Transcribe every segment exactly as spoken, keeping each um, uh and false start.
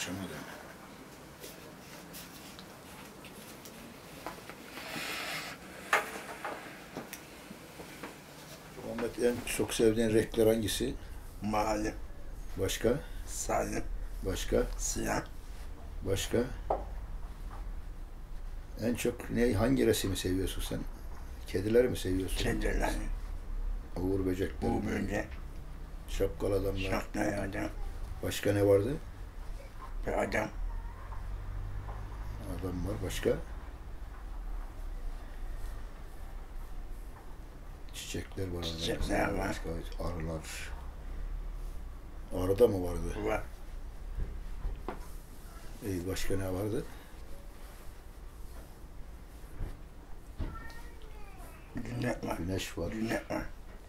Açamadım. Muhammed, en çok sevdiğin renkler hangisi? Mavi. Başka? Sarı. Başka? Siyah. Başka? En çok ne, hangi resmi seviyorsun sen? Kedileri mi seviyorsun? Kediler. Uğur böcekleri. Uğur böcek. Şapkalı adamlar. Şapkalı adam. Başka ne vardı? Bir adam. Adam var. Başka? Çiçekler var. Çiçekler var. Başka arılar. Arıda mı vardı? Var. İyi, başka ne vardı? Güneş var. Güneş var. Güneş var.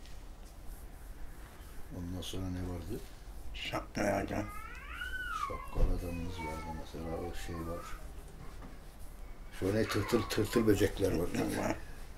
Ondan sonra ne vardı? Şapkalı adam. Şapkalı adamımız vardı mesela, o şey var. Şu ne tırtıl tırtıl böcekler var. Var.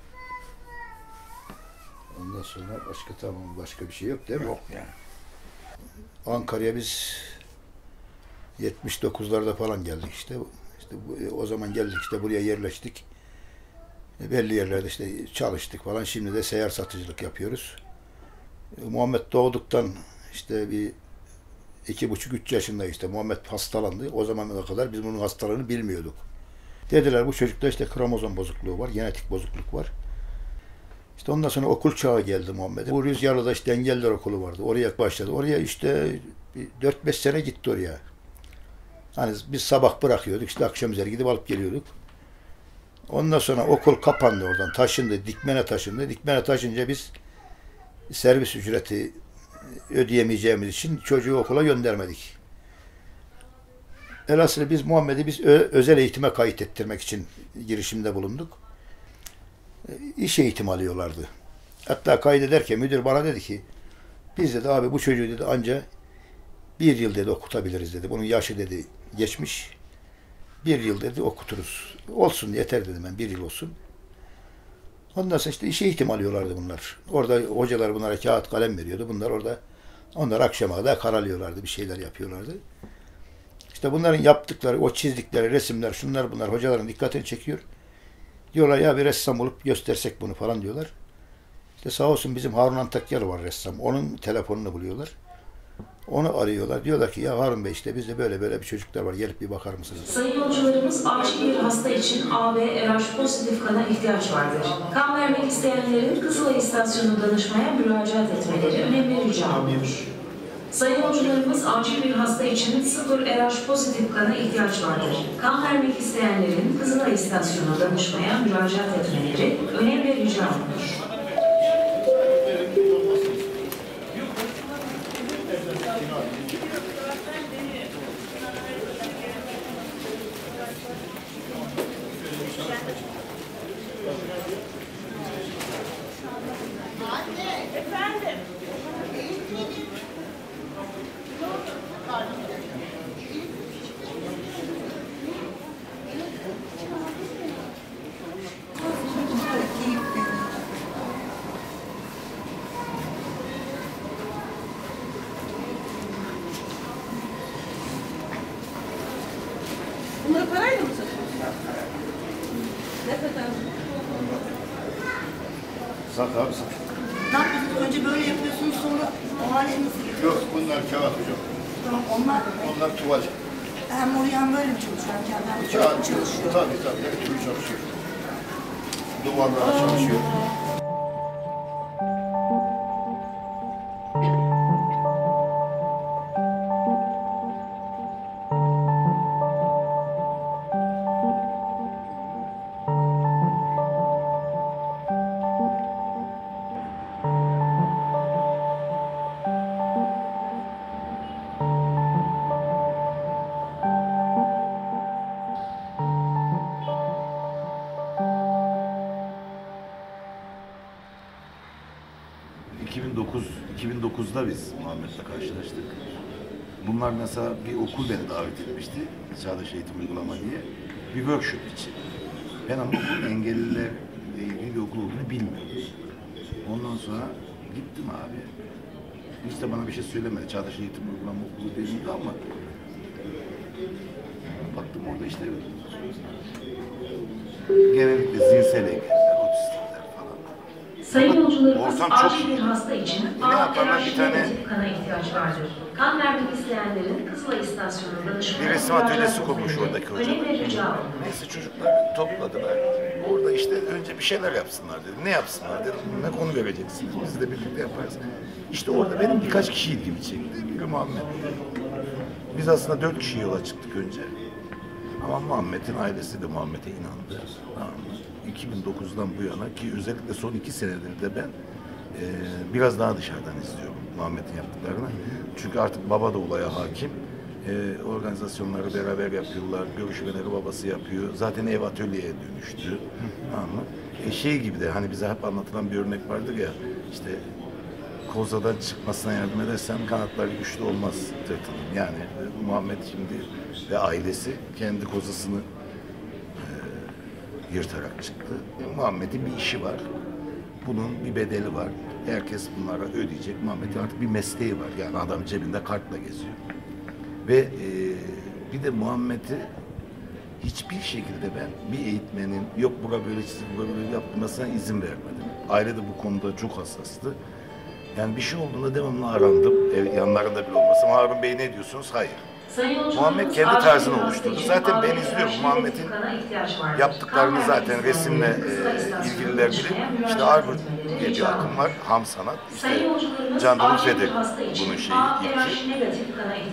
Ondan sonra başka, tamam, başka bir şey yok değil mi? Yok ya. Ankara'ya biz yetmiş dokuzlarda falan geldik işte. İşte bu, o zaman geldik işte, buraya yerleştik. E, belli yerlerde işte çalıştık falan. Şimdi de seyyar satıcılık yapıyoruz. E, Muhammed doğduktan işte bir iki buçuk üç yaşında işte Muhammed hastalandı. O zamana kadar biz bunun hastalığını bilmiyorduk. Dediler bu çocukta işte kromozom bozukluğu var, genetik bozukluk var. İşte ondan sonra okul çağı geldi Muhammed'e. Bu Rüzgarlı'da işte engelliler okulu vardı. Oraya başladı. Oraya işte dört beş sene gitti oraya. Hani biz sabah bırakıyorduk, işte akşam üzeri gidip alıp geliyorduk. Ondan sonra okul kapandı oradan, taşındı, Dikmen'e taşındı. Dikmen'e taşınca biz servis ücreti ödeyemeyeceğimiz için çocuğu okula göndermedik. Elhasıl biz Muhammed'i biz özel eğitime kayıt ettirmek için girişimde bulunduk. İş eğitimi alıyorlardı. Hatta kaydederken müdür bana dedi ki, biz dedi abi bu çocuğu dedi anca bir yıl dedi okutabiliriz dedi. Bunun yaşı dedi geçmiş. Bir yıl dedi okuturuz. Olsun yeter dedim ben, bir yıl olsun. Ondan sonra işte iş eğitim alıyorlardı bunlar. Orada hocalar bunlara kağıt kalem veriyordu. Bunlar orada, onlar akşama kadar karalıyorlardı, bir şeyler yapıyorlardı. İşte bunların yaptıkları, o çizdikleri resimler, şunlar bunlar hocaların dikkatini çekiyor. Diyorlar ya bir ressam bulup göstersek bunu falan diyorlar. İşte sağ olsun bizim Harun Antakyalı var ressam. Onun telefonunu buluyorlar. Onu arıyorlar. Diyorlar ki ya Harun Bey işte bizde böyle böyle bir çocuklar var. Gelip bir bakar mısınız? Sayın yolcularımız, acil bir hasta için A B R H pozitif kana ihtiyaç vardır. Kan vermek isteyenlerin Kızılay İstasyonu danışmaya müracaat etmeleri önemli rica olunur. Sayın yolcularımız, acil bir hasta için sıfır R H pozitif kana ihtiyaç vardır. Kan vermek isteyenlerin Kızılay İstasyonu danışmaya müracaat etmeleri önemli rica olunur. Efendim. Bunları parayla mı satıyorsun? Ne kadar? Sat abi sat. Ne yapıyorsunuz? Önce böyle yapıyorsunuz, sonra o hale nasıl geliyor? Yok bunlar kağıt hocam. Tamam, onlar Onlar tuval. hem oraya hem böyle mi çalışıyor? Hem kendi hem Kağıt böyle çalışıyor. Tabii tabii. Her türlü çalışıyor. Duvarlara çalışıyor. iki bin dokuz iki bin dokuzda biz Muhammed'le karşılaştık. Bunlar mesela bir okul beni davet etmişti. Çağdaş Eğitim Uygulama diye. Bir workshop için. Ben ama okulun engellilerle ilgili bir okul olduğunu bilmiyordum. Ondan sonra gittim abi. Hiç de bana bir şey söylemedi. Çağdaş Eğitim Uygulama okulu dediğimde ama Baktım orada işte genellikle zihinsel engeller, otistikler falan. Sayın yolcularımız Ortam çok acil bir hasta için Ne A yaparlar? Bir tane- negatif kana ihtiyaç vardır. Kan vermek isteyenlerin Kızılay İstasyonu'nda danışmaya Bir resim müracaat atölyesi etmeleri kurmuş oradaki hocalar. önemli rica olunur. Neyse çocuklar topladılar. Orada işte önce bir şeyler yapsınlar dedi. Ne yapsınlar dedim. Ne konu vereceksiniz? Biz de birlikte yaparız. İşte orada benim birkaç kişi ilgimi çekti. Biri Muhammed. Biz aslında dört kişi yola çıktık önce. Ama Muhammed'in ailesi de Muhammed'e inandı. Tamam mı? iki bin dokuzdan bu yana ki özellikle son iki senedir de ben e, biraz daha dışarıdan izliyorum Muhammed'in yaptıklarını. Çünkü artık baba da olaya hakim. E, organizasyonları beraber yapıyorlar. Görüşmeleri babası yapıyor. Zaten ev atölyeye dönüştü. Tamam mı? E, şey gibi de hani bize hep anlatılan bir örnek vardır ya işte kozadan çıkmasına yardım edersen kanatları güçlü olmaz tırtılın. Yani e, Muhammed şimdi ve ailesi kendi kozasını e, yırtarak çıktı. E, Muhammed'in bir işi var. Bunun bir bedeli var. Herkes bunlara ödeyecek. Muhammed'in artık bir mesleği var. Yani adam cebinde kartla geziyor. Ve e, bir de Muhammed'i hiçbir şekilde ben bir eğitmenin yok bura böyle çizim, bura böyle yapmasına izin vermedim. Aile de bu konuda çok hassastı. Yani bir şey olduğunda devamlı arandım. Ev, yanlarında bile olmasam Harun Bey ne diyorsunuz? Hayır. Muhammed kendi tarzını oluşturdu. Zaten ben izliyorum Muhammed'in yaptıklarını zaten resimle e, ilgililer bilir. İşte Harvard diye bir akım var. Ham sanat. İşte Can Dulfe'dir bunun şeyi ilki.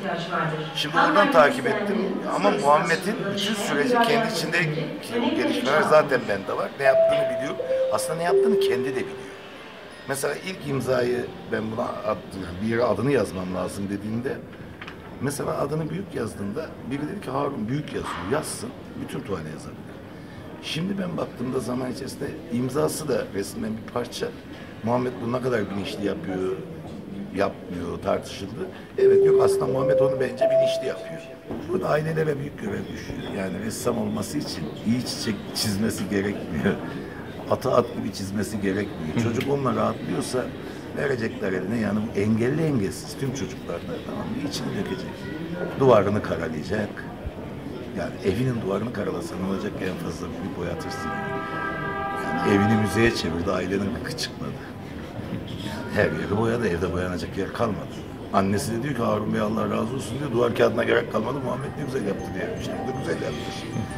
Şimdi oradan takip ettim. Ama Muhammed'in bütün süreci kendi içindeki o gelişmeler zaten bende var. Ne yaptığını biliyor. Aslında ne yaptığını kendi de biliyor. Mesela ilk imzayı ben buna attım. Bir yere adını yazmam lazım dediğinde mesela adını büyük yazdığında biri dedi ki Harun büyük yazıyor. Yazsın. Bütün tuvale yazabilir. Şimdi ben baktığımda zaman içerisinde imzası da resmen bir parça. Muhammed bunu ne kadar bilinçli yapıyor, yapmıyor tartışıldı. Evet yok aslında Muhammed onu bence bilinçli yapıyor. Burada ailelere büyük görev düşüyor. Yani ressam olması için iyi çiçek çizmesi gerekmiyor. Atı at gibi çizmesi gerekmiyor. Çocuk onunla rahatlıyorsa verecekler eline yani bu engelli engelsiz tüm çocuklarda tamam mı içini dökecek. Duvarını karalayacak. Yani evinin duvarını karalasa ne olacak en fazla bir boyatırsın. Yani evini müzeye çevirdi ailenin gıkı çıkmadı. Yani her yeri boyadı evde boyanacak yer kalmadı. Annesi de diyor ki Harun Bey Allah razı olsun diyor duvar kağıdına gerek kalmadı Muhammed ne güzel yaptı diye. İşte bu da güzel yapmış.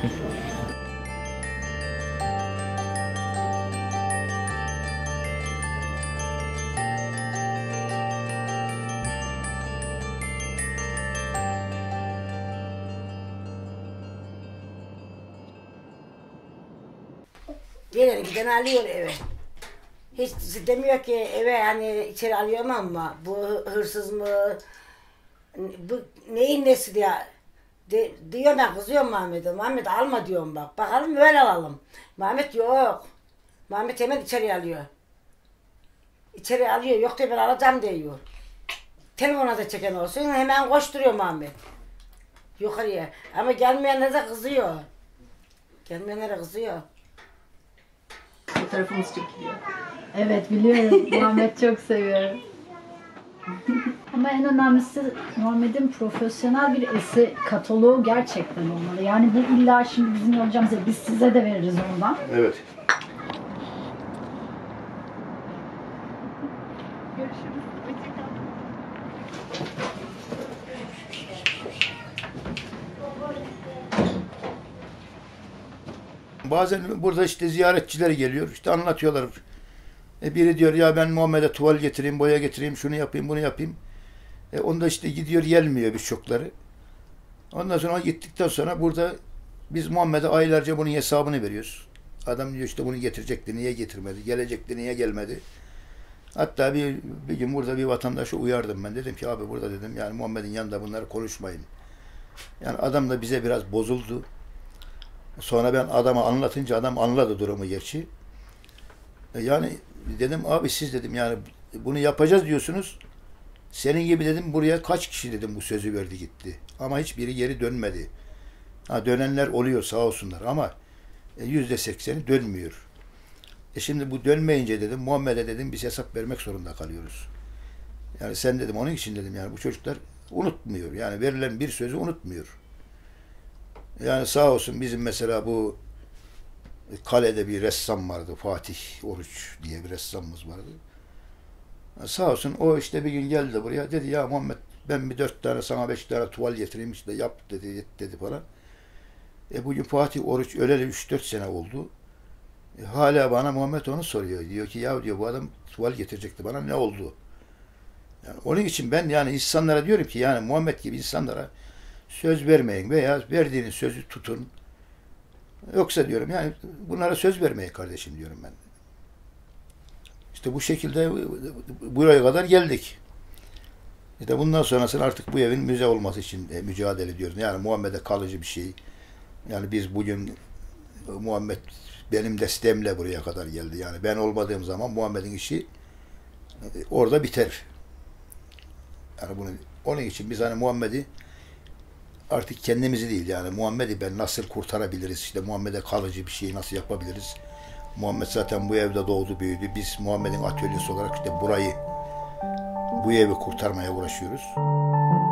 Gelen giden alıyor eve. Hiç demiyor ki eve hani içeri alıyorum ama bu hırsız mı? Bu neyin nesi diye. De, diyor ben kızıyorum Muhammed'e. Muhammed alma diyorum bak. Bakalım böyle alalım. Muhammed yok. Muhammed hemen içeri alıyor. İçeri alıyor. Yok diyor ben alacağım diyor. Telefona da çeken olsun hemen koşturuyor Muhammed. Yukarıya. Ama gelmeyenlere de kızıyor. Gelmeyenlere kızıyor. Fotoğrafımız çekiliyor. Evet biliyorum. Muhammed çok seviyor. Ama en önemlisi Muhammed'in profesyonel bir eser kataloğu gerçekten olmalı. Yani bu illa şimdi bizim yollayacağımız biz size de veririz ondan. Evet. Görüşürüz. Bazen burada işte ziyaretçiler geliyor, işte anlatıyorlar. E biri diyor ya ben Muhammed'e tuval getireyim, boya getireyim, şunu yapayım, bunu yapayım. E onda işte gidiyor gelmiyor birçokları. Ondan sonra gittikten sonra burada biz Muhammed'e aylarca bunun hesabını veriyoruz. Adam diyor işte bunu getirecekti, niye getirmedi, gelecekti, niye gelmedi. Hatta bir, bir gün burada bir vatandaşı uyardım ben. Dedim ki abi burada dedim yani Muhammed'in yanında bunları konuşmayın. Yani adam da bize biraz bozuldu. Sonra ben adama anlatınca adam anladı durumu gerçi. Yani dedim abi siz dedim yani bunu yapacağız diyorsunuz. Senin gibi dedim buraya kaç kişi dedim bu sözü verdi gitti. Ama hiçbiri geri dönmedi. Ha, dönenler oluyor sağ olsunlar ama yüzde sekseni dönmüyor. E şimdi bu dönmeyince dedim Muhammed'e dedim biz hesap vermek zorunda kalıyoruz. Yani sen dedim onun için dedim yani bu çocuklar unutmuyor. Yani verilen bir sözü unutmuyor. Yani sağ olsun bizim mesela bu kalede bir ressam vardı. Fatih Oruç diye bir ressamımız vardı. Sağ olsun o işte bir gün geldi buraya. Dedi ya Muhammed ben bir dört tane sana beş tane tuval getireyim işte yap dedi dedi falan. E bugün Fatih Oruç öleli üç dört sene oldu. E, hala bana Muhammed onu soruyor. Diyor ki ya diyor bu adam tuval getirecekti bana ne oldu? Yani onun için ben yani insanlara diyorum ki yani Muhammed gibi insanlara söz vermeyin veya verdiğiniz sözü tutun. Yoksa diyorum yani bunlara söz vermeyin kardeşim diyorum ben. İşte bu şekilde buraya kadar geldik. İşte bundan sonrasını artık bu evin müze olması için mücadele ediyoruz. Yani Muhammed'e kalıcı bir şey. Yani biz bugün Muhammed benim desteğimle buraya kadar geldi. Yani ben olmadığım zaman Muhammed'in işi orada biter. Yani bunu onun için biz hani Muhammed'i artık kendimizi değil yani Muhammed'i ben nasıl kurtarabiliriz? İşte Muhammed'e kalıcı bir şey nasıl yapabiliriz? Muhammed zaten bu evde doğdu, büyüdü. Biz Muhammed'in atölyesi olarak işte burayı, bu evi kurtarmaya uğraşıyoruz.